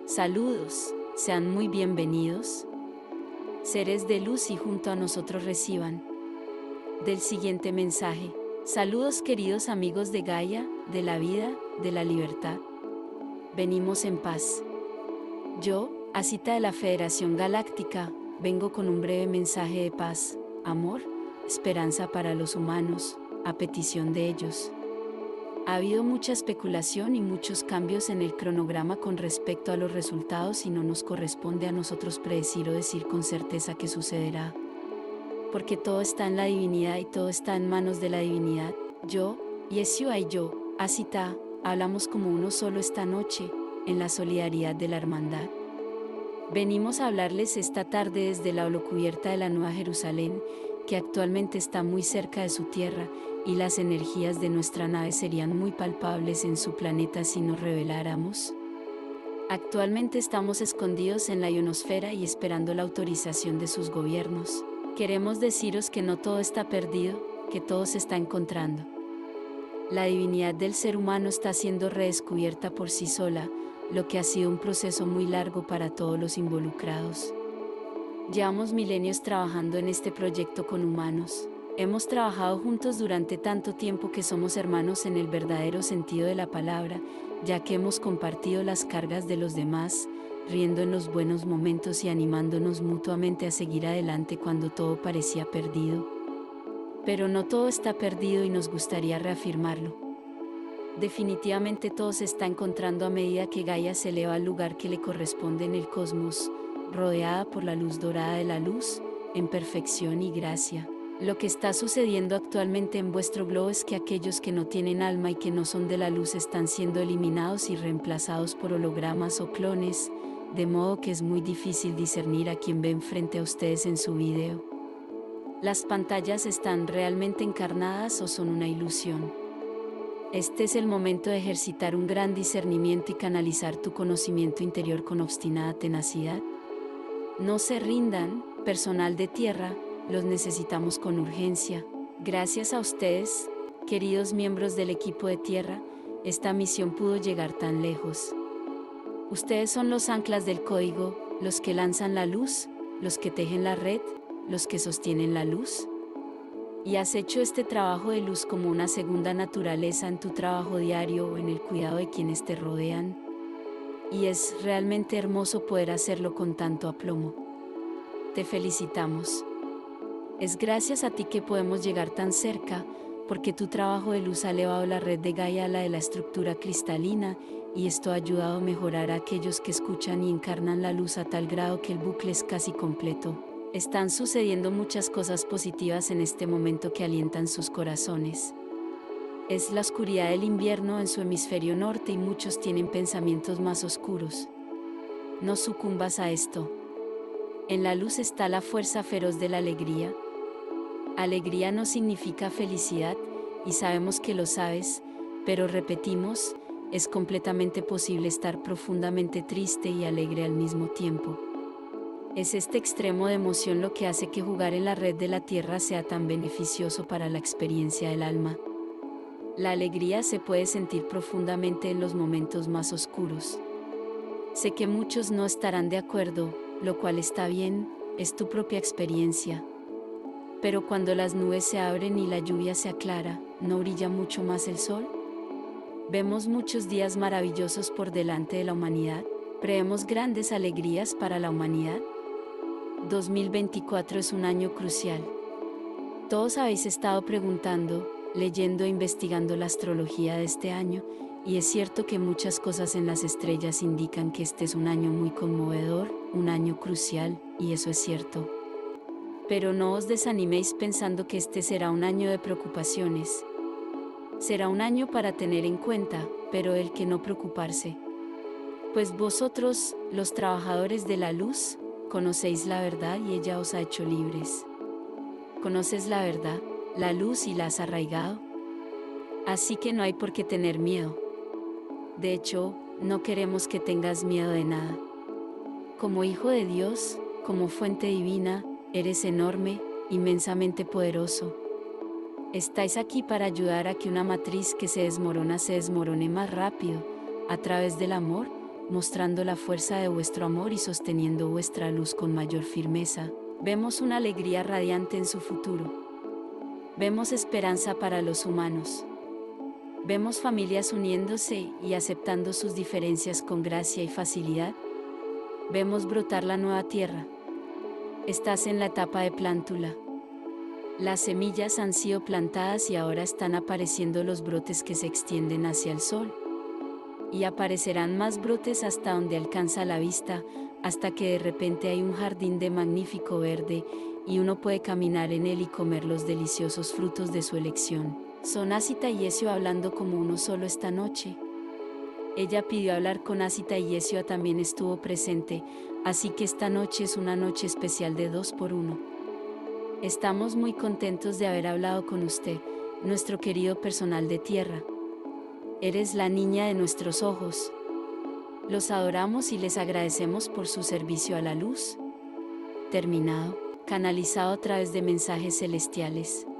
Saludos, sean muy bienvenidos, seres de luz y junto a nosotros reciban del siguiente mensaje. Saludos queridos amigos de Gaia, de la vida, de la libertad. Venimos en paz. Yo, Asita de la Federación Galáctica, vengo con un breve mensaje de paz, amor, esperanza para los humanos, a petición de ellos. Ha habido mucha especulación y muchos cambios en el cronograma con respecto a los resultados y no nos corresponde a nosotros predecir o decir con certeza qué sucederá. Porque todo está en la divinidad y todo está en manos de la divinidad. Yo, Yeshua y yo, Asita, hablamos como uno solo esta noche, en la solidaridad de la hermandad. Venimos a hablarles esta tarde desde la holocubierta de la Nueva Jerusalén, que actualmente está muy cerca de su tierra, y las energías de nuestra nave serían muy palpables en su planeta si nos reveláramos. Actualmente estamos escondidos en la ionosfera y esperando la autorización de sus gobiernos. Queremos deciros que no todo está perdido, que todo se está encontrando. La divinidad del ser humano está siendo redescubierta por sí sola, lo que ha sido un proceso muy largo para todos los involucrados. Llevamos milenios trabajando en este proyecto con humanos. Hemos trabajado juntos durante tanto tiempo que somos hermanos en el verdadero sentido de la palabra, ya que hemos compartido las cargas de los demás, riendo en los buenos momentos y animándonos mutuamente a seguir adelante cuando todo parecía perdido. Pero no todo está perdido y nos gustaría reafirmarlo. Definitivamente todo se está encontrando a medida que Gaia se eleva al lugar que le corresponde en el cosmos, rodeada por la luz dorada de la luz, en perfección y gracia. Lo que está sucediendo actualmente en vuestro globo es que aquellos que no tienen alma y que no son de la luz están siendo eliminados y reemplazados por hologramas o clones, de modo que es muy difícil discernir a quién ven frente a ustedes en su video. ¿Las pantallas están realmente encarnadas o son una ilusión? Este es el momento de ejercitar un gran discernimiento y canalizar tu conocimiento interior con obstinada tenacidad. No se rindan, personal de tierra, los necesitamos con urgencia. Gracias a ustedes, queridos miembros del equipo de tierra, esta misión pudo llegar tan lejos. Ustedes son los anclas del código, los que lanzan la luz, los que tejen la red, los que sostienen la luz. Y has hecho este trabajo de luz como una segunda naturaleza en tu trabajo diario o en el cuidado de quienes te rodean. Y es realmente hermoso poder hacerlo con tanto aplomo. Te felicitamos. Es gracias a ti que podemos llegar tan cerca, porque tu trabajo de luz ha elevado la red de Gaia a la de la estructura cristalina, y esto ha ayudado a mejorar a aquellos que escuchan y encarnan la luz a tal grado que el bucle es casi completo. Están sucediendo muchas cosas positivas en este momento que alientan sus corazones. Es la oscuridad del invierno en su hemisferio norte y muchos tienen pensamientos más oscuros. No sucumbas a esto. En la luz está la fuerza feroz de la alegría. Alegría no significa felicidad, y sabemos que lo sabes, pero repetimos, es completamente posible estar profundamente triste y alegre al mismo tiempo. Es este extremo de emoción lo que hace que jugar en la red de la Tierra sea tan beneficioso para la experiencia del alma. La alegría se puede sentir profundamente en los momentos más oscuros. Sé que muchos no estarán de acuerdo, lo cual está bien, es tu propia experiencia. Pero cuando las nubes se abren y la lluvia se aclara, ¿no brilla mucho más el sol? Vemos muchos días maravillosos por delante de la humanidad. ¿Prevemos grandes alegrías para la humanidad? 2024 es un año crucial. Todos habéis estado preguntando, leyendo e investigando la astrología de este año, y es cierto que muchas cosas en las estrellas indican que este es un año muy conmovedor, un año crucial, y eso es cierto. Pero no os desaniméis pensando que este será un año de preocupaciones. Será un año para tener en cuenta, pero el que no preocuparse. Pues vosotros, los trabajadores de la luz, conocéis la verdad y ella os ha hecho libres. Conoces la verdad, la luz y la has arraigado. Así que no hay por qué tener miedo. De hecho, no queremos que tengas miedo de nada. Como hijo de Dios, como fuente divina, eres enorme, inmensamente poderoso. Estáis aquí para ayudar a que una matriz que se desmorone más rápido, a través del amor, mostrando la fuerza de vuestro amor y sosteniendo vuestra luz con mayor firmeza. Vemos una alegría radiante en su futuro. Vemos esperanza para los humanos. Vemos familias uniéndose y aceptando sus diferencias con gracia y facilidad. Vemos brotar la nueva tierra. Estás en la etapa de plántula. Las semillas han sido plantadas y ahora están apareciendo los brotes que se extienden hacia el sol. Y aparecerán más brotes hasta donde alcanza la vista, hasta que de repente hay un jardín de magnífico verde, y uno puede caminar en él y comer los deliciosos frutos de su elección. Son Asita y Yeshua hablando como uno solo esta noche. Ella pidió hablar con Asita y Yeshua también estuvo presente, así que esta noche es una noche especial de 2 por 1. Estamos muy contentos de haber hablado con usted, nuestro querido personal de tierra. Eres la niña de nuestros ojos. Los adoramos y les agradecemos por su servicio a la luz. Terminado. Canalizado a través de mensajes celestiales.